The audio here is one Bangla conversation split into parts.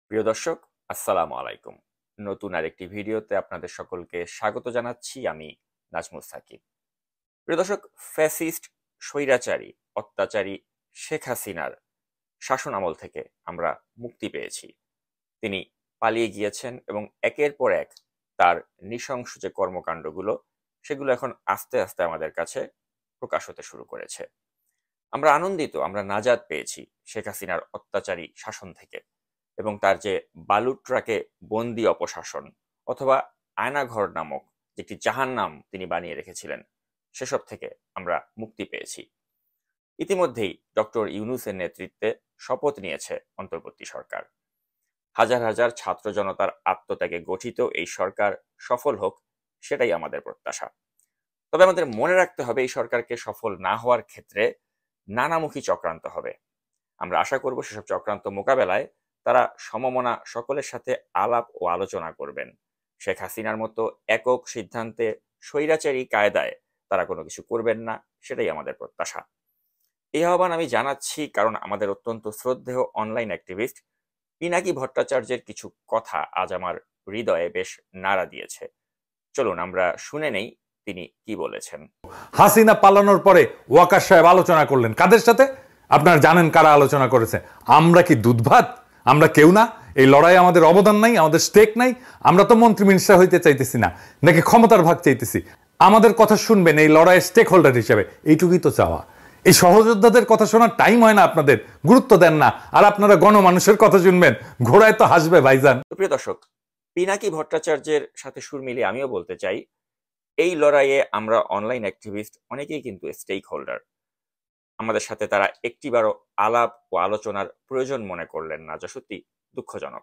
প্রিয় দর্শক, আসসালামু আলাইকুম। নতুন আরেকটি ভিডিওতে আপনাদের সকলকে স্বাগত জানাচ্ছি। আমি নাজমুল সাকিব। প্রিয় দর্শক, ফ্যাসিস্ট, স্বৈরাচারী, অত্যাচারী শেখ হাসিনার শাসন আমল থেকে আমরা মুক্তি পেয়েছি। তিনি পালিয়ে গিয়েছেন এবং একের পর এক তার নৃশংস যে কর্মকাণ্ডগুলো, সেগুলো এখন আস্তে আস্তে আমাদের কাছে প্রকাশ হতে শুরু করেছে। আমরা আনন্দিত, আমরা নাজাত পেয়েছি শেখ হাসিনার অত্যাচারী শাসন থেকে এবং তার যে বালুর ট্রাকে বন্দি অপশাসন অথবা আয়নাঘর নামক যে একটি জাহান্নাম তিনি বানিয়ে রেখেছিলেন, সেসব থেকে আমরা মুক্তি পেয়েছি। ইতিমধ্যেই ডক্টর ইউনূসের নেতৃত্বে শপথ নিয়েছে অন্তর্বর্তী সরকার। হাজার হাজার ছাত্র জনতার আত্মত্যাগে গঠিত এই সরকার সফল হোক, সেটাই আমাদের প্রত্যাশা। তবে আমাদের মনে রাখতে হবে, এই সরকারকে সফল না হওয়ার ক্ষেত্রে নানামুখী চক্রান্ত হবে। আমরা আশা করব সেসব চক্রান্ত মোকাবেলায় তারা সমমনা সকলের সাথে আলাপ ও আলোচনা করবেন। শেখ হাসিনার মতো একক সিদ্ধান্তে স্বৈরাচারী কায়দায় তারা কোনো কিছু করবেন না, সেটাই আমাদের প্রত্যাশা। এই আহ্বান আমি জানাচ্ছি কারণ আমাদের অত্যন্ত শ্রদ্ধেয় অনলাইন অ্যাক্টিভিস্ট পিনাকি ভট্টাচার্যের কিছু কথা আজ আমার হৃদয়ে বেশ নাড়া দিয়েছে। চলুন আমরা শুনে নেই তিনি কি বলেছেন। হাসিনা পালানোর পরে ওয়াকার সাহেব আলোচনা করলেন কাদের সাথে? আপনারা জানেন কারা আলোচনা করেছে। আমরা কি দুধ ভাত? আমরা কেউ না? এই লড়াইয়ে আমাদের অবদান নাই, আমাদের স্টেক নাই? আমরা তো মন্ত্রী মিনিস্টার হইতে চাইতেছি না, নাকি ক্ষমতার ভাগ চাইতেছি? আমাদের কথা শুনবেন এই লড়াইয়ের স্টেক হোল্ডার হিসেবে, এইটুকুই তো চাওয়া। এই সহযোদ্ধাদের কথা শোনার টাইম হয় না আপনাদের, গুরুত্ব দেন না, আর আপনারা গণমানুষের কথা শুনবেন। ঘোড়ায় তো হাসবে ভাইজান। প্রিয় দর্শক, পিনাকি ভট্টাচার্যের সাথে সুর মিলিয়ে আমিও বলতে চাই, এই লড়াইয়ে আমরা অনলাইন অ্যাক্টিভিস্ট অনেকেই কিন্তু স্টেক হোল্ডার। আমাদের সাথে তারা একটিবারও আলাপ ও আলোচনার প্রয়োজন মনে করলেন না, যা সত্যি দুঃখজনক।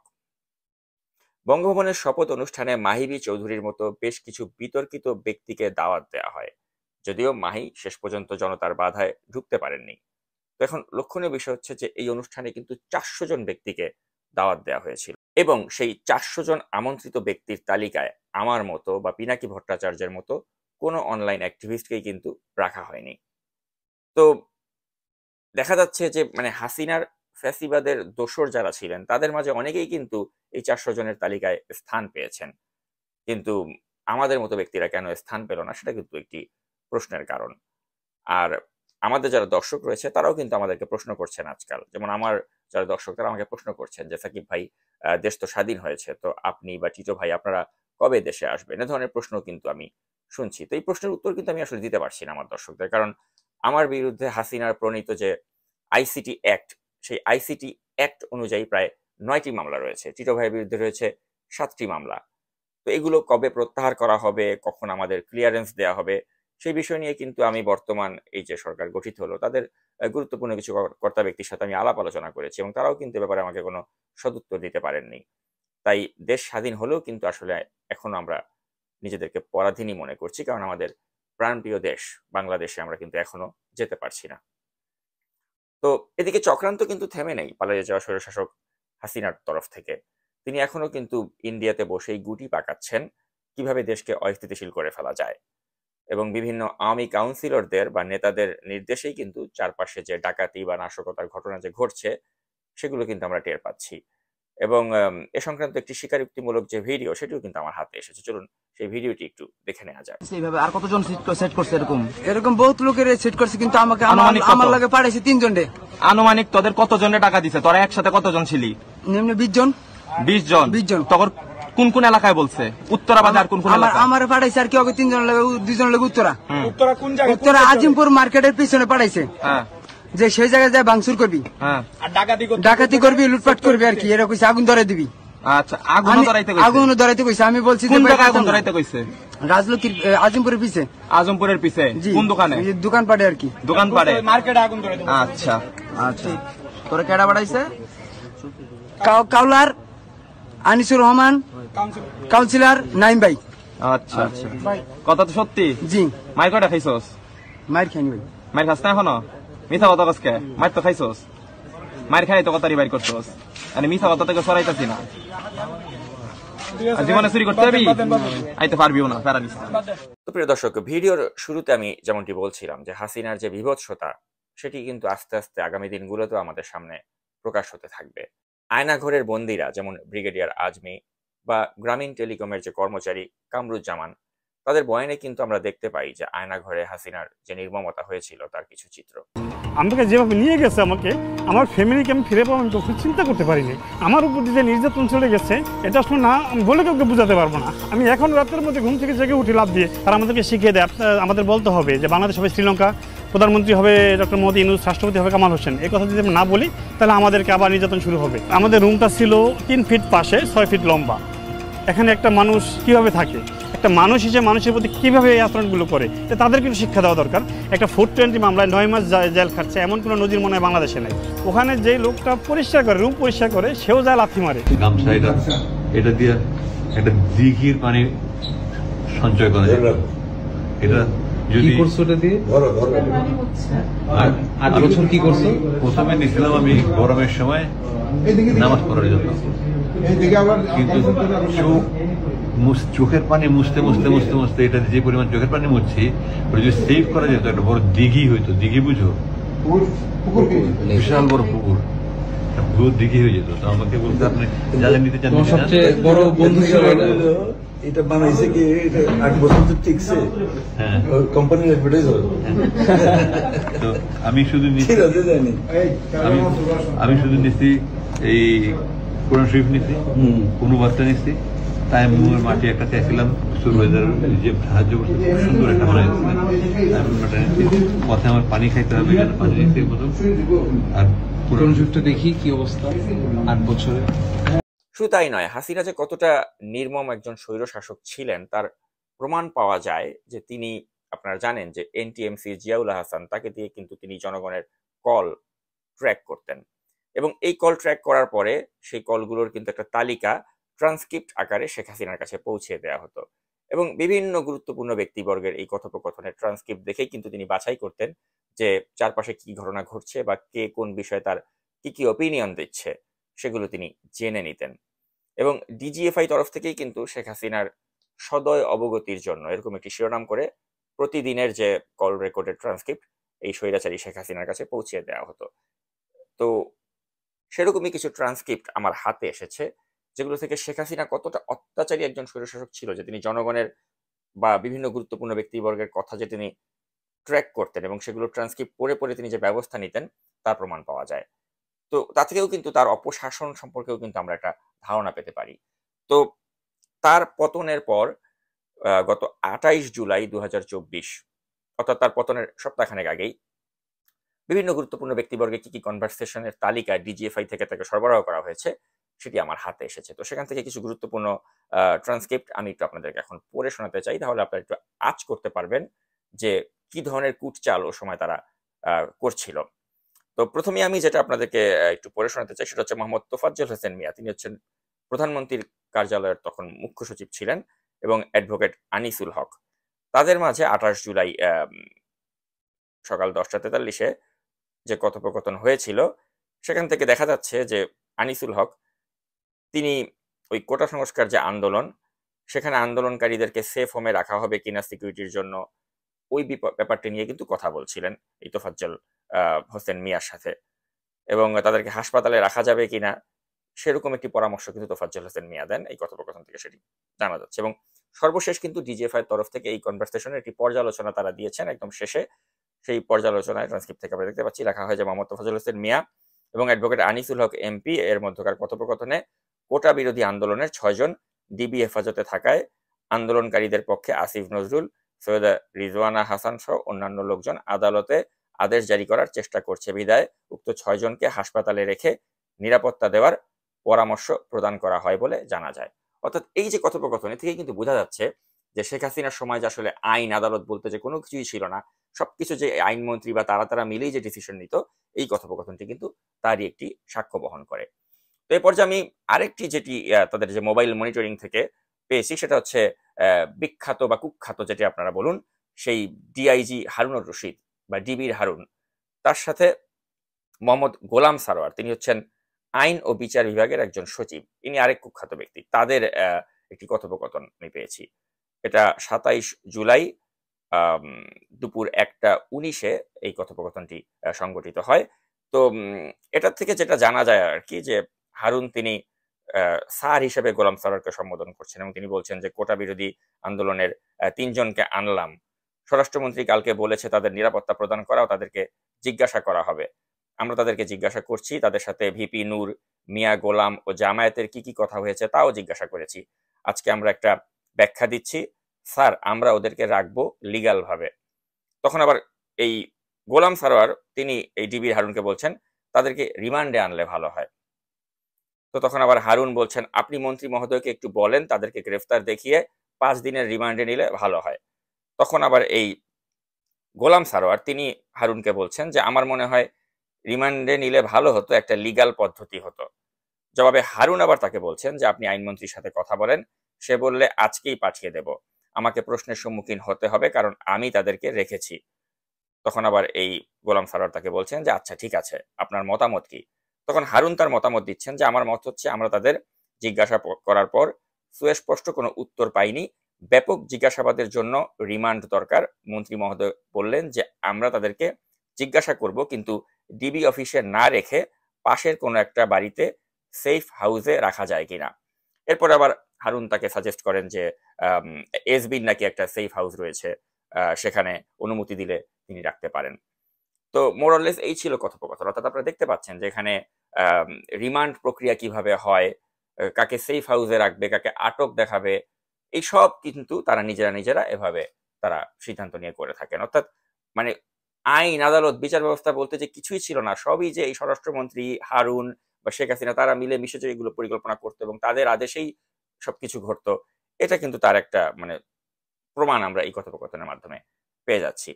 বঙ্গভবনের শপথ অনুষ্ঠানে মাহিবী চৌধুরীর মতো বেশ কিছু বিতর্কিত ব্যক্তিকে দাওয়াত দেওয়া হয়, যদিও মাহি শেষ পর্যন্ত জনতার বাধায় ঢুকতে পারেননি। তো এখন লক্ষণীয় বিষয় হচ্ছে যে এই অনুষ্ঠানে কিন্তু 400 জন ব্যক্তিকে দাওয়াত দেওয়া হয়েছিল এবং সেই 400 জন আমন্ত্রিত ব্যক্তির তালিকায় আমার মতো বা পিনাকি ভট্টাচার্যের মতো কোনো অনলাইন অ্যাক্টিভিস্টকেই কিন্তু রাখা হয়নি। তো দেখা যাচ্ছে যে হাসিনার ফ্যাসিবাদের দোসর যারা ছিলেন তাদের মাঝে অনেকেই কিন্তু এই 400 জনের তালিকায় স্থান পেয়েছেন, কিন্তু আমাদের মতো ব্যক্তিরা কেন স্থান পেল না, সেটা কিন্তু একটি প্রশ্নের কারণ। আর আমাদের যারা দর্শক রয়েছে তারাও কিন্তু আমাদেরকে প্রশ্ন করছেন আজকাল। যেমন আমার যারা দর্শক তারা আমাকে প্রশ্ন করছেন যে, সাকিব ভাই, দেশ তো স্বাধীন হয়েছে, তো আপনি বা টিটো ভাই আপনারা কবে দেশে আসবেন? এ ধরনের প্রশ্ন কিন্তু আমি শুনছি। তো এই প্রশ্নের উত্তর কিন্তু আমি আসলে দিতে পারছি না আমার দর্শকদের, কারণ আমার বিরুদ্ধে হাসিনার প্রণীত যে আইসিটি অ্যাক্ট, সেই আইসিটি অ্যাক্ট অনুযায়ী প্রায় 9টি মামলা রয়েছে। টিটো ভাইয়ের বিরুদ্ধে রয়েছে 7টি মামলা। তো এগুলো কবে প্রত্যাহার করা হবে, কখন আমাদের ক্লিয়ারেন্স দেওয়া হবে, সেই বিষয় নিয়ে কিন্তু আমি বর্তমান এই যে সরকার গঠিত হলো তাদের গুরুত্বপূর্ণ কিছু কর্তা ব্যক্তির সাথে আমি আলাপ আলোচনা করেছি এবং তারাও কিন্তু এ ব্যাপারে আমাকে কোনো সদুত্তর দিতে পারেননি। তাই দেশ স্বাধীন হলেও কিন্তু আসলে এখনো আমরা নিজেদেরকে পরাধীনই মনে করছি, কারণ আমাদের প্রাণপ্রিয় দেশ বাংলাদেশে আমরা কিন্তু এখনো যেতে পারছি না। তো এদিকে চক্রান্ত কিন্তু থেমে নেই পালিয়ে যাওয়া স্বৈরশাসক হাসিনার তরফ থেকে। তিনি এখনো কিন্তু ইন্ডিয়াতে বসেই গুটি পাকাচ্ছেন কিভাবে দেশকে অস্থিতিশীল করে ফেলা যায়, এবং বিভিন্ন আওয়ামী কাউন্সিলরদের বা নেতাদের নির্দেশেই কিন্তু চারপাশে যে ডাকাতি বা নাশকতার ঘটনা যে ঘটছে সেগুলো কিন্তু আমরা টের পাচ্ছি। এবং এ সংক্রান্ত একটি স্বীকারোক্তিমূলক যে ভিডিও, সেটিও কিন্তু আমার হাতে এসেছে। চলুন সেই ভিডিওটি একটু দেখে নেওয়া যাক। এইভাবে আর কতজন সেট করছে? এরকম বহুত লোকের সেট করছে, কিন্তু আমাকে আমার লাগে পাঠাইছে 3 জনে। আনুমানিক তোদের কতজনে টাকা দিছে? তোরা একসাথে কতজন ছিলি? এমনি 20 জন। 20 জন? 20 জন। তোর কোন কোন এলাকায় বলছে? উত্তরাবাদে আর কোন কোন এলাকায়? আমার পাঠাইছে আর কি ওকে 3 জন লাগে, 2 জন লাগে উত্তরা। উত্তরা কোন জায়গায়? উত্তরা আজিমপুর মার্কেটের পিছনে পাঠাইছে। হ্যাঁ, যে সেই জায়গায় যায় ভাঙচুর করবি। হ্যাঁ, আর ডাকাতি করবি, লুটপাট করবি আর কি, এরকম কইছে। আগুন ধরাই দিবি। আচ্ছা, আগুন ধরাইতে কইছে। আমি বলছি কোন জায়গায় আগুন ধরাইতে কইছে? রাজলক্ষ্মীর আজিমপুরের পিছে। আজমপুরের পিছে কোন দোকানে? দোকান পাড়ে আর কি। দোকান পাড়ে মার্কেটে আগুন ধরাইতে। আচ্ছা আচ্ছা, তোরা কেডা বাড়াইছে? কাউলার আনিসুর রহমান, কাউন্সিলর নাইম ভাই। আচ্ছা আচ্ছা, কথা তো সত্যি? জি। মাইর কয়টা খাইছস? মাইর খাইনি ভাই। মাইর খাস না এখনো? মিথ্যা কথা কসকে? মাইর তো খাইছস, মাইর খাই তো কথারি বাইর করছস। আমি মিথ্যা কথা থেকে সরাইতাছি না। জীবনে চুরি করতে যাবি, আইতে পারবিও না, প্যারা নিস না। তো প্রিয় দর্শক, ভিডিওর শুরুতে আমি যেমনটি বলছিলাম যে হাসিনার যে বিভৎসতা, সেটি কিন্তু আস্তে আস্তে আগামী দিনগুলোতেও আমাদের সামনে প্রকাশ হতে থাকবে। আয়নাঘরের বন্দীরা যেমন ব্রিগেডিয়ার আজমি বা গ্রামীণ টেলিকমের যে কর্মচারী কামরুজ্জামান, তাদের বয়ানে কিন্তু আমরা দেখতে পাই যে আয়নাঘরে হাসিনার যে নির্মমতা হয়েছিল তার কিছু চিত্র। আমাকে যেভাবে নিয়ে গেছে, আমাকে আমার ফ্যামিলিকে আমি ফিরে পাবো আমি কখনো চিন্তা করতে পারিনি। আমার উপর যে নির্যাতন চলে গেছে এটা আসলে না আমি বলে কাউকে বোঝাতে পারবো না। আমি এখন রাতের মধ্যে ঘুম থেকে জেগে উঠি লাভ দিয়ে, আর আমাদেরকে শিখিয়ে দেয় আমাদের বলতে হবে যে বাংলাদেশ হবে শ্রীলঙ্কা, প্রধানমন্ত্রী হবে ডক্টর মোদি ইউনূস, রাষ্ট্রপতি হবে কামাল হোসেন। এই কথা যদি আমরা না বলি তাহলে আমাদেরকে আবার নির্যাতন শুরু হবে। আমাদের রুমটা ছিল 3 ফিট পাশে 6 ফিট লম্বা। এখানে একটা মানুষ কিভাবে থাকে, একটা মানুষ হিসেবে মানুষের প্রতি কীভাবে এই আচরণগুলো করে, তাদেরকে একটু শিক্ষা দেওয়া দরকার। একটা 420 মামলায় 9 মাস জেল খাটছে, এমন কোনো নজির মনে হয় বাংলাদেশে নেই। ওখানে যেই লোকটা পরিষ্কার করে, রুম পরিষ্কার করে, সেও যায় লাথি মারে। গামছা এটা দিয়ে একটা দিঘির পানি সঞ্চয় করা যায়। এটা যদি করছো এটা দিয়ে আর 8 বছর কি করছো? প্রথমে নিয়েছিলাম আমি গরমের সময় নামাজ পড়ার জন্য, কিন্তু চোখের পানি মুছতে মুছতে মুছতে মুছতে এটা যে পরিমাণ চোখের পানি মুছছি ওটা যদি সেভ করা যেত একটা বড় দিঘি হইতো। দিঘি বুঝো? বিশাল বড় পুকুর, পুরো দিঘি হয়ে যেত। তো আমাকে বলতে আপনি যা নিতে চান। সবচেয়ে বড় বন্ধু ছিল এটা বানাইছে কি 8 বছর তো টিকছে। হ্যাঁ, কোম্পানির অ্যাডভার্টাইজ হয়। তো আমি শুধু আমি শুধু নিচ্ছি এই কোরআন শরীফ নিচ্ছি, কোনো বার্তা নিচ্ছি, তাই মুয়ের মাটি একটা চাইছিলাম, সুরবাজার যে সাহায্য করছে খুব সুন্দর একটা বানাইছিলেন, পথে আমার পানি খাইতে হবে, পানি নিচ্ছি প্রথম। আর কোরআন শরীফটা দেখি কি অবস্থা 8 বছরে। শুধু তাই নয়, হাসিনা যে কতটা নির্মম একজন স্বৈরশাসক ছিলেন তার প্রমাণ পাওয়া যায় যে তিনি, আপনারা জানেন যে এনটিএমসি জিয়াউল হাসান, তাকে দিয়ে কিন্তু তিনি জনগণের কল ট্র্যাক করতেন, এবং এই কল ট্র্যাক করার পরে সেই কলগুলোর কিন্তু একটা তালিকা ট্রান্সক্রিপ্ট আকারে শেখ হাসিনার কাছে পৌঁছে দেওয়া হতো, এবং বিভিন্ন গুরুত্বপূর্ণ ব্যক্তিবর্গের এই কথোপকথনের ট্রান্সক্রিপ্ট দেখেই কিন্তু তিনি বাছাই করতেন যে চারপাশে কি ঘটনা ঘটছে বা কে কোন বিষয়ে তার কি কি অপিনিয়ন দিচ্ছে, সেগুলো তিনি জেনে নিতেন। এবং ডিজিএফআই তরফ থেকেই কিন্তু শেখ হাসিনার সদয় অবগতির জন্য এরকম একটি শিরোনাম করে প্রতিদিনের যে কল রেকর্ডের ট্রান্সক্রিপ্ট এই স্বৈরাচারী শেখ হাসিনার কাছে পৌঁছে দেওয়া হতো। তো সেরকমই কিছু ট্রান্সক্রিপ্ট আমার হাতে এসেছে, যেগুলো থেকে শেখ হাসিনা কতটা অত্যাচারী একজন স্বৈরশাসক ছিল, যে তিনি জনগণের বা বিভিন্ন গুরুত্বপূর্ণ ব্যক্তিবর্গের কথা যে তিনি ট্র্যাক করতেন এবং সেগুলো ট্রান্সক্রিপ্ট পড়ে পড়ে তিনি যে ব্যবস্থা নিতেন তার প্রমাণ পাওয়া যায়। তো তা থেকেও কিন্তু তার অপশাসন সম্পর্কেও কিন্তু আমরা একটা ধারণা পেতে পারি। তো তার পতনের পর গত 28 জুলাই 2024, অর্থাৎ তার পতনের সপ্তাহখানেক আগেই, বিভিন্ন গুরুত্বপূর্ণ ব্যক্তিবর্গে কি কি কনভারসেশনের তালিকা ডিজিএফআই থেকে তাকে সরবরাহ করা হয়েছে সেটি আমার হাতে এসেছে। তো সেখান থেকে কিছু গুরুত্বপূর্ণ ট্রান্সক্রিপ্ট আমি একটু আপনাদেরকে এখন পড়ে শোনাতে চাই, তাহলে আপনারা একটু আঁচ করতে পারবেন যে কি ধরনের কুটচাল ও সময় তারা করছিল। তো প্রথমে আমি যেটা আপনাদেরকে একটু পড়ে শোনাতে চাই সেটা হচ্ছে মোহাম্মদ তোফাজ্জল হোসেন মিয়া। তিনি হচ্ছেন প্রধানমন্ত্রীর কার্যালয়ের তখন মুখ্য সচিব ছিলেন, এবং অ্যাডভোকেট আনিসুল হক। তাদের মাঝে 28 জুলাই সকাল 10:43-এ যে কথোপকথন হয়েছিল সেখান থেকে দেখা যাচ্ছে যে আনিসুল হক তিনি ওই কোটা সংস্কার যে আন্দোলন, সেখানে আন্দোলনকারীদেরকে সেফ হোমে রাখা হবে কিনা সিকিউরিটির জন্য, ওই ব্যাপারটি নিয়ে কিন্তু কথা বলছিলেন এই তোফাজ্জল হোসেন মিয়ার সাথে, এবং তাদেরকে হাসপাতালে রাখা যাবে কিনা সেরকম একটি পরামর্শ কিন্তু তোফাজ্জল হোসেন মিয়া দেন এই কথোপকথন থেকে, সেটি জানা যাচ্ছে। এবং সর্বশেষ কিন্তু ডিজিএফআই এর তরফ থেকে এই কনভারসেশনের একটি পর্যালোচনা তারা দিয়েছেন একদম শেষে। সেই পর্যালোচনায় ট্রান্সক্রিপ্ট থেকে আমরা দেখতে পাচ্ছি লেখা হয় যে মোহাম্মদ তোফাজ্জল হোসেন মিয়া এবং অ্যাডভোকেট আনিসুল হক এমপি এর মধ্যকার কথোপকথনে কোটা বিরোধী আন্দোলনের 6 জন ডিবি হেফাজতে থাকায় আন্দোলনকারীদের পক্ষে আসিফ নজরুল, সৈয়দা রিজওয়ানা হাসান সহ অন্যান্য লোকজন আদালতে আদেশ জারি করার চেষ্টা করছে বিধায় উক্ত 6 জনকে হাসপাতালে রেখে নিরাপত্তা দেওয়ার পরামর্শ প্রদান করা হয় বলে জানা যায়। অর্থাৎ এই যে কথোপকথন থেকে কিন্তু বোঝা যাচ্ছে যে শেখ হাসিনার সময় যে আসলে আইন আদালত বলতে যে কোনো কিছুই ছিল না, সবকিছু যে আইনমন্ত্রী বা তারা মিলেই যে ডিসিশন নিত, এই কথোপকথনটি কিন্তু তারই একটি সাক্ষ্য বহন করে। তো এরপর যে আমি আরেকটি যেটি তাদের যে মোবাইল মনিটরিং থেকে পেয়েছি সেটা হচ্ছে বিখ্যাত বা কুখ্যাত যেটি আপনারা বলুন, সেই ডিআইজি হারুনুর রশিদ বা ডিবির হারুন, তার সাথে মোহাম্মদ গোলাম সারোয়ার, তিনি হচ্ছেন আইন ও বিচার বিভাগের একজন সচিব, ইনি আরেক কুখ্যাত ব্যক্তি, তাদের একটি কথোপকথন আমি পেয়েছি। এটা 27 জুলাই দুপুর 1:19-এ এই কথোপকথনটি সংগঠিত হয়। তো এটার থেকে যেটা জানা যায় আর কি, যে হারুন তিনি স্যার হিসেবে গোলাম সারোয়ারকে সম্বোধন করছেন এবং তিনি বলছেন যে কোটা বিরোধী আন্দোলনের 3 জনকে আনলাম। স্বরাষ্ট্রমন্ত্রী কালকে বলেছে তাদের নিরাপত্তা প্রদান করা ও তাদেরকে জিজ্ঞাসা করা হবে। আমরা তাদেরকে জিজ্ঞাসা করছি, তাদের সাথে ভিপি নূর, মিয়া গোলাম ও জামায়াতের কি কি কথা হয়েছে তাও জিজ্ঞাসা করেছি। আজকে আমরা একটা ব্যাখ্যা দিচ্ছি স্যার, আমরা ওদেরকে রাখবো লিগ্যাল ভাবে। তখন আবার এই গোলাম সারোয়ার তিনি এই ডিবির হারুনকে বলছেন তাদেরকে রিমান্ডে আনলে ভালো হয়। তো তখন আবার হারুন বলছেন আপনি মন্ত্রী মহোদয়কে একটু বলেন তাদেরকে গ্রেফতার দেখিয়ে 5 দিনের রিমান্ডে নিলে ভালো হয়। তখন আবার এই গোলাম সারোয়ার তিনি হারুনকে বলছেন যে আমার মনে হয় রিমান্ডে নিলে ভালো হতো, একটা লিগ্যাল পদ্ধতি হতো। জবাবে হারুন আবার তাকে বলছেন যে আপনি আইনমন্ত্রীর সাথে কথা বলেন, সে বললে আজকেই পাঠিয়ে দেব, আমাকে প্রশ্নের সম্মুখীন হতে হবে কারণ আমি তাদেরকে রেখেছি। তখন আবার এই গোলাম সারোয়ার তাকে বলছেন যে আচ্ছা ঠিক আছে, আপনার মতামত কি? তখন হারুন তার মতামত দিচ্ছেন যে আমার মত হচ্ছে আমরা তাদের জিজ্ঞাসা করার পর সুস্পষ্ট কোনো উত্তর পাইনি, ব্যাপক জিজ্ঞাসাবাদের জন্য রিমান্ড দরকার। মন্ত্রী মহোদয় বললেন যে আমরা তাদেরকে জিজ্ঞাসা করব কিন্তু ডিবি অফিসে না রেখে পাশের কোনো একটা বাড়িতে সেফ হাউসে রাখা যায় কিনা। এরপর আবার হারুন তাকে সাজেস্ট করেন যে এসবির নাকি একটা সেফ হাউস রয়েছে, সেখানে অনুমতি দিলে তিনি রাখতে পারেন। তো মোরলেস এই ছিল কথোপকথন। অর্থাৎ আপনারা দেখতে পাচ্ছেন যে এখানে রিমান্ড প্রক্রিয়া কিভাবে হয়, কাকে সেফ হাউসে রাখবে, কাকে আটক দেখাবে, এই সব কিন্তু তারা নিজেরা এভাবে তারা সিদ্ধান্ত নিয়ে করে থাকেন। অর্থাৎ মানে আইন, আদালত, বিচার ব্যবস্থা বলতে যে কিছুই ছিল না, সবই যে এই স্বরাষ্ট্রমন্ত্রী হারুন বা শেখ হাসিনা তারা মিলে মিশে যে এগুলো পরিকল্পনা করতো এবং তাদের আদেশেই সবকিছু ঘটতো, এটা কিন্তু তার একটা মানে প্রমাণ আমরা এই কথোপকথনের মাধ্যমে পেয়ে যাচ্ছি।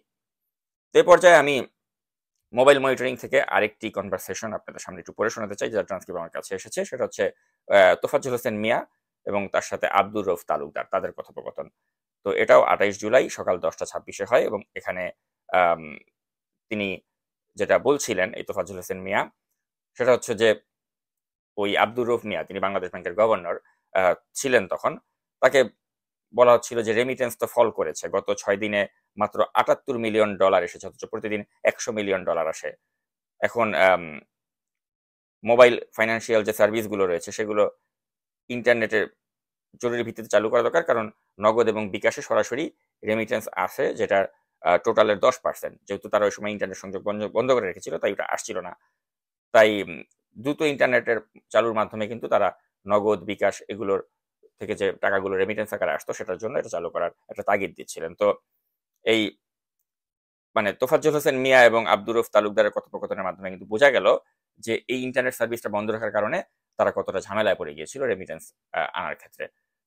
এ পর্যায়ে আমি মোবাইল মনিটরিং থেকে আরেকটি কনভারসেশন আপনাদের সামনে একটু পড়ে শোনাতে চাই, যার ট্রান্সক্রিপ্ট আমার কাছে এসেছে। সেটা হচ্ছে তোফাজ্জল হোসেন মিয়া এবং তার সাথে আব্দুর রউফ তালুকদার, তাদের কথোপকথন। তো এটাও 28 জুলাই সকাল 10টা 26 হয় এবং এখানে তিনি যেটা বলছিলেন এই তোফাজ্জল হোসেন মিয়া, সেটা হচ্ছে যে ওই আব্দুর রউফ মিয়া তিনি বাংলাদেশ ব্যাংকের গভর্নর ছিলেন তখন, তাকে বলা হচ্ছিল যে রেমিটেন্স তো ফল করেছে, গত 6 দিনে মাত্র $78 মিলিয়ন এসেছে, অথচ প্রতিদিন $100 মিলিয়ন আসে। এখন মোবাইল ফাইন্যান্সিয়াল যে সার্ভিসগুলো রয়েছে সেগুলো ইন্টারনেটের জরুরি ভিত্তিতে চালু করা দরকার, কারণ নগদ এবং বিকাশে সরাসরি রেমিটেন্স আসে যেটা টোটালের 10%। যেহেতু তারা ওই সময় ইন্টারনেট সংযোগ বন্ধ করে রেখেছিল তাই ওটা আসছিল না, তাই দ্রুত ইন্টারনেটের চালুর মাধ্যমে কিন্তু তারা নগদ বিকাশ এগুলোর থেকে যে টাকাগুলো রেমিটেন্স আকারে আসতো সেটার জন্য এটা চালু করার একটা তাগিদ দিচ্ছিলেন। তো এই মানে তোফাজ্জল হোসেন মিয়া এবং আব্দুর রউফ তালুকদারের কথোপকথনের মাধ্যমে কিন্তু বোঝা গেল যে এই ইন্টারনেট সার্ভিসটা বন্ধ রাখার কারণে তারা কতটা ঝামেলায় পড়ে গিয়েছিল রেমিটেন্স আনার ক্ষেত্রে।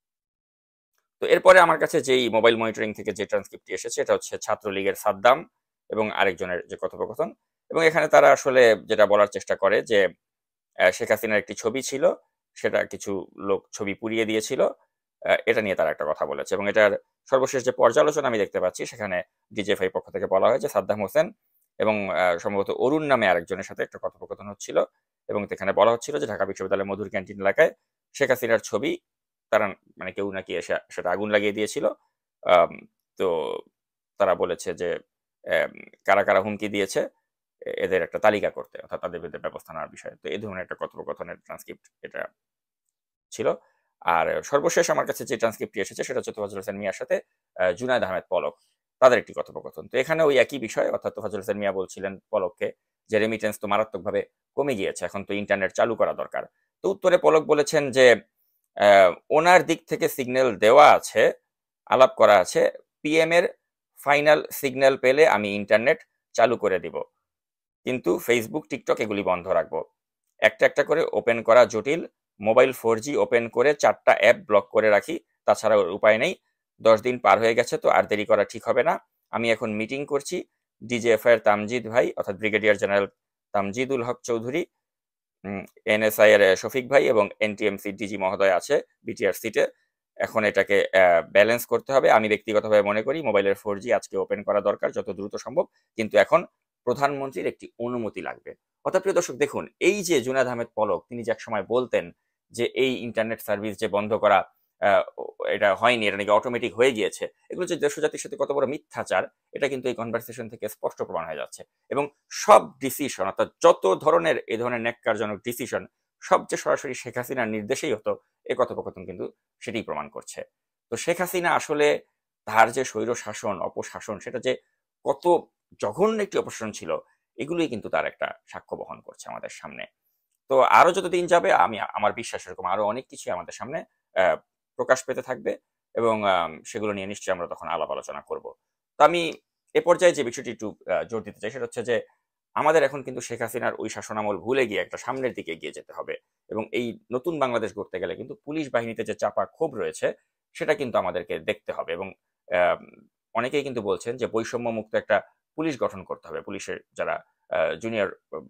তো এরপরে আমার কাছে যেই মোবাইল মনিটরিং থেকে যে ট্রান্সক্রিপ্টটি এসেছে এটা হচ্ছে ছাত্রলীগের সাদ্দাম এবং আরেকজনের যে কথোপকথন, এবং এখানে তারা আসলে যেটা বলার চেষ্টা করে যে শেখ হাসিনার একটি ছবি ছিল, সেটা কিছু লোক ছবি পুড়িয়ে দিয়েছিল, এটা নিয়ে তারা একটা কথা বলেছে। এবং এটার সর্বশেষ যে পর্যালোচনা আমি দেখতে পাচ্ছি সেখানে ডিজিএফআই পক্ষ থেকে বলা হয় যে সাদ্দাম হোসেন এবং সম্ভবত অরুণ নামে আরেকজনের সাথে একটা কথোপকথন হচ্ছিল এবং এখানে বলা হচ্ছিল যে ঢাকা বিশ্ববিদ্যালয়ের মধুর ক্যান্টিন এলাকায় শেখ হাসিনার ছবি তারা মানে কেউ নাকি এসে সেটা আগুন লাগিয়ে দিয়েছিল। তো তারা বলেছে যে কারা কারা হুমকি দিয়েছে এদের একটা তালিকা করতে, অর্থাৎ তাদের বিরুদ্ধে ব্যবস্থা নেওয়ার বিষয়ে। তো এই ধরনের একটা কথোপকথনের ট্রান্সক্রিপ্ট এটা ছিল। আর সর্বশেষ আমার কাছে যে ট্রান্সক্রিপ্টটি এসেছে সেটা হচ্ছে তোফাজ্জল হোসেন মিয়ার সাথে জুনায়েদ আহমেদ পলক, তাদের একটি কথোপকথন। তো এখানে ওই একই বিষয়, অর্থাৎ তোফাজ্জল হোসেন মিয়া বলছিলেন পলককে যে রেমিটেন্স তো মারাত্মকভাবে কমে গিয়েছে, এখন তো ইন্টারনেট চালু করা দরকার। তো উত্তরে পলক বলেছেন যে ওনার দিক থেকে সিগন্যাল দেওয়া আছে, আলাপ করা আছে, পিএম এর ফাইনাল সিগন্যাল পেলে আমি ইন্টারনেট চালু করে দিব, কিন্তু ফেসবুক টিকটক এগুলি বন্ধ রাখবো। একটা একটা করে ওপেন করা জটিল, মোবাইল 4G ওপেন করে 4টা অ্যাপ ব্লক করে রাখি, তাছাড়া উপায় নেই। 10 দিন পার হয়ে গেছে, তো আর দেরি করা ঠিক হবে না। আমি এখন মিটিং করছি, ডিজিএফআই এর তামজিদ ভাই অর্থাৎ brigadier general Tamjidul Haque Chowdhury, NSI এর শফিক ভাই এবং এনটিএমসি ডিজি মহোদয় আছে বিটিআর সিটে। এখন এটাকে ব্যালেন্স করতে হবে। আমি ব্যক্তিগতভাবে মনে করি মোবাইলের 4G আজকে ওপেন করা দরকার যত দ্রুত সম্ভব, কিন্তু এখন প্রধানমন্ত্রীর একটি অনুমতি লাগবে। অর্থাৎ প্রিয় দর্শক দেখুন, এই যে জুনায়েদ আহমেদ পলক তিনি যে এক সময় বলতেন যে এই ইন্টারনেট সার্ভিস যে বন্ধ করা এটা হয়নি, এটা নাকি অটোমেটিক হয়ে গিয়েছে, এগুলো যে দেশ জাতির সাথে কত বড় মিথ্যাচার এটা কিন্তু এই কনভারসেশন থেকে স্পষ্ট প্রমাণ হয়ে যাচ্ছে। এবং সব ডিসিশন অর্থাৎ যত ধরনের এই ধরনের ন্যাক্কারজনক ডিসিশন সবচেয়ে সরাসরি শেখ হাসিনার নির্দেশেই হতো, এই কথোপকথন কিন্তু সেটাই প্রমাণ করছে। তো শেখ হাসিনা আসলে তার যে স্বৈর শাসন, অপশাসন, সেটা যে কত জঘন্য একটি অপশাসন ছিল, এগুলোই কিন্তু তার একটা সাক্ষ্য বহন করছে আমাদের সামনে। তো আরো যত দিন যাবে আমার বিশ্বাস এরকম আরো অনেক কিছু আমাদের সামনে প্রকাশ পেতে থাকবে, এবং সেগুলো নিয়ে নিশ্চয়ই আমরা তখন আলাপ আলোচনা করব। তো আমি এ পর্যায়ে যে বিষয়টি একটু জোর দিতে চাই সেটা হচ্ছে যে আমাদের এখন কিন্তু শেখ হাসিনার ওই শাসনামল ভুলে গিয়ে একটা সামনের দিকে এগিয়ে যেতে হবে, এবং এই নতুন বাংলাদেশ গড়তে গেলে কিন্তু পুলিশ বাহিনীতে যে চাপা ক্ষোভ রয়েছে সেটা কিন্তু আমাদেরকে দেখতে হবে। এবং অনেকেই কিন্তু বলছেন যে বৈষম্য মুক্ত একটা পুলিশ গঠন করতে হবে, পুলিশের যারা জুনিয়র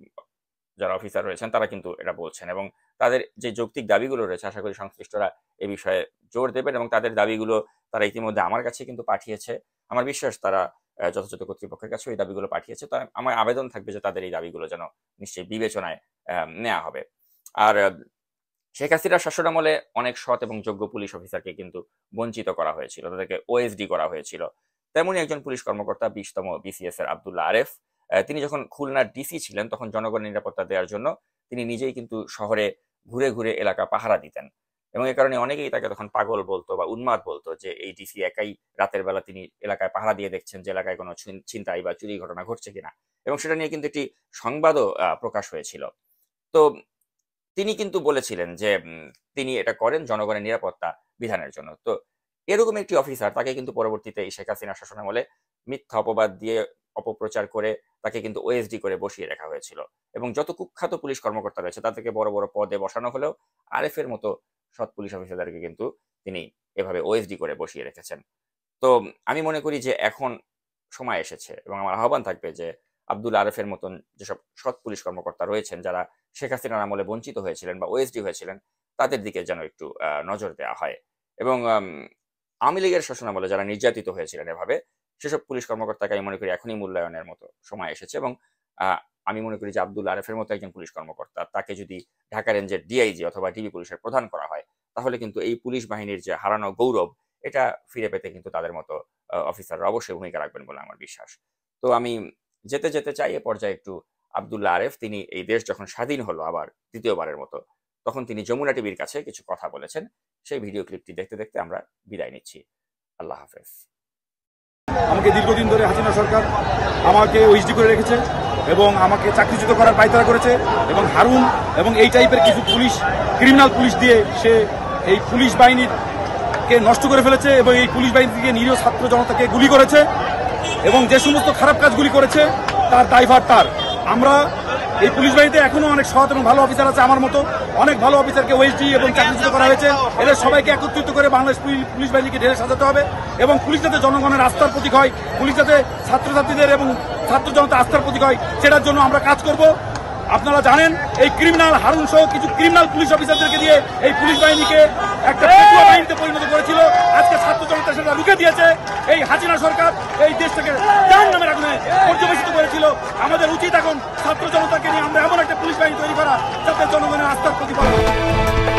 যারা অফিসার রয়েছেন তারা কিন্তু এটা বলছেন, এবং তাদের যে যৌক্তিক দাবিগুলো রয়েছে আশা করি সংশ্লিষ্টরা এ বিষয়ে জোর দেবেন, এবং তাদের দাবিগুলো তারা ইতিমধ্যে আমার কাছে কিন্তু পাঠিয়েছে। আমার বিশ্বাস তারা যথাযথ কর্তৃপক্ষের কাছে এই দাবিগুলো পাঠিয়েছে। তো আমার আবেদন থাকবে যে তাদের এই দাবিগুলো যেন নিশ্চয়ই বিবেচনায় নেওয়া হবে। আর শেখ হাসিনার শাসনামলে অনেক সৎ এবং যোগ্য পুলিশ অফিসারকে কিন্তু বঞ্চিত করা হয়েছিল, তাদেরকে ওএসডি করা হয়েছিল। তেমনই একজন পুলিশ কর্মকর্তা 20তম BCS এর আব্দুল্লাহ আরেফ, তিনি যখন খুলনার ডিসি ছিলেন তখন জনগণের নিরাপত্তা দেওয়ার জন্য তিনি নিজেই কিন্তু শহরে ঘুরে ঘুরে এলাকা পাহারা দিতেন, এবং এ কারণে অনেকেই তাকে তখন পাগল বলতো বা উন্মাদ বলতো যে এই ডিসি একাই রাতের বেলা তিনি এলাকায় পাহারা দিয়ে দেখছেন যে এলাকায় কোনো ছিনতাই বা চুরি ঘটনা ঘটছে কিনা, এবং সেটা নিয়ে কিন্তু একটি সংবাদও প্রকাশ হয়েছিল। তো তিনি কিন্তু বলেছিলেন যে তিনি এটা করেন জনগণের নিরাপত্তা বিধানের জন্য। তো এরকম একটি অফিসার তাকে কিন্তু পরবর্তীতে এই শেখ হাসিনা শাসনামলে মিথ্যা অপবাদ দিয়ে অপপ্রচার করে তাকে কিন্তু ওএসডি করে বসিয়ে রাখা হয়েছিল, এবং যত কুখ্যাত পুলিশ কর্মকর্তা রয়েছে তাদেরকে বড় বড় পদে বসানো হলেও আরেফের মতো সৎ পুলিশ অফিসারদেরকে কিন্তু তিনি এভাবে ওএসডি করে বসিয়ে রেখেছেন। তো আমি মনে করি যে এখন সময় এসেছে, এবং আমার আহ্বান থাকবে যে আব্দুল আরেফের মতন যেসব সৎ পুলিশ কর্মকর্তা রয়েছেন যারা শেখ হাসিনার আমলে বঞ্চিত হয়েছিলেন বা ওএসডি হয়েছিলেন তাদের দিকে যেন একটু নজর দেওয়া হয়, এবং আওয়ামী লীগের শাসনামলে যারা নির্যাতিত হয়েছিলেন এভাবে সেসব পুলিশ কর্মকর্তাকে আমি মনে করি এখনই মূল্যায়নের মতো সময় এসেছে। এবং আমি মনে করি যে আব্দুল আরেফের মতো একজন পুলিশ কর্মকর্তা তাকে যদি ঢাকা রেঞ্জের ডিআইজি অথবা ডিবি পুলিশের প্রধান করা হয় তাহলে কিন্তু এই পুলিশ বাহিনীর যে হারানো গৌরব এটা ফিরে পেতে কিন্তু তাদের মতো অফিসাররা অবশ্যই ভূমিকা রাখবেন বলে আমার বিশ্বাস। তো আমি যেতে যেতে চাই এ পর্যায়ে একটু আব্দুল্লাহ আরেফ, তিনি এই দেশ যখন স্বাধীন হলো আবার দ্বিতীয়বারের মতো, তখন তিনি যমুনা টিভির কাছে কিছু কথা বলেছেন। সেই ভিডিও ক্লিপটি দেখতে দেখতে আমরা বিদায় নিচ্ছি। আল্লাহ হাফেজ। আমাকে দীর্ঘদিন ধরে হাসিনা সরকার আমাকে ওএসডি করে রেখেছে এবং আমাকে চাকরিচ্যুত করার পায়তারা করেছে, এবং হারুন এবং এই টাইপের কিছু পুলিশ ক্রিমিনাল পুলিশ দিয়ে সে এই পুলিশ বাহিনীকে নষ্ট করে ফেলেছে, এবং এই পুলিশ বাহিনী থেকে নিরীহ ছাত্র জনতাকে গুলি করেছে, এবং যে সমস্ত খারাপ কাজগুলি করেছে তার দায়ভার তার। আমরা এই পুলিশ বাহিনীতে এখনো অনেক সৎ এবং ভালো অফিসার আছে, আমার মতো অনেক ভালো অফিসারকে ওএসডি এবং চাকরিচ্যুত করা হয়েছে। এদের সবাইকে একত্রিত করে বাংলাদেশ পুলিশ বাহিনীকে ঢেলে সাজাতে হবে, এবং পুলিশ যাতে জনগণের আস্থার প্রতীক হয়, পুলিশ যাতে ছাত্রছাত্রীদের এবং ছাত্র জনতা আস্থার প্রতীক হয়, সেটার জন্য আমরা কাজ করব। আপনারা জানেন এই ক্রিমিনাল হারুন সহ কিছু ক্রিমিনাল পুলিশ অফিসারদেরকে দিয়ে এই পুলিশ বাহিনীকে একটা পেটুয়া বাহিনীতে পরিণত করেছিল। আজকে ছাত্র জনতা সেটা রুখে দিয়েছে। এই হাসিনা সরকার এই দেশটাকে জাহান্নামের আগুনে পর্যবেসিত করেছিল। আমাদের উচিত এখন ছাত্র জনতাকে নিয়ে আমরা এমন একটা পুলিশ বাহিনী তৈরি করা যাতে জনগণের আস্থার প্রতিফলন।